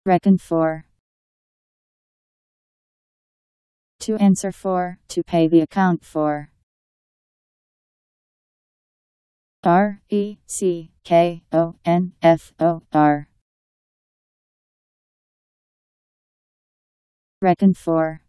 Reckon for. To answer for, to pay the account for. R-E-C-K-O-N-F-O-R. Reckon for.